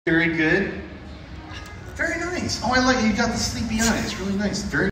Very good. Very nice. Oh, I like you got the sleepy eyes. Really nice. Very